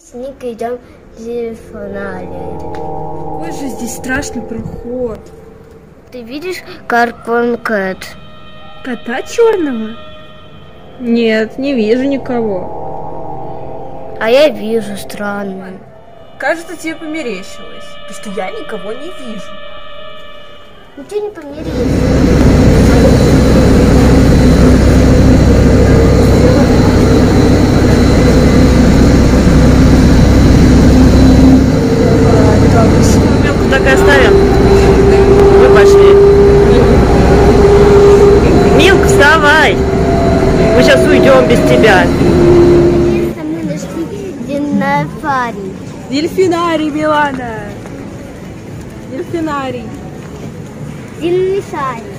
С Никой идем в дельфинарий. Какой же здесь страшный проход. Ты видишь Карпон Кэт? Кота черного? Нет, не вижу никого. А я вижу, странно. Кажется, тебе померещилось, потому что я никого не вижу. Ничего не померилось. Мелку так и оставим. Мы пошли. Милка, вставай. Мы сейчас уйдем без тебя. Наконец-то мы нашли дельфинарий. Дельфинарий, Милана. Дельфинарий. Дельфинарий.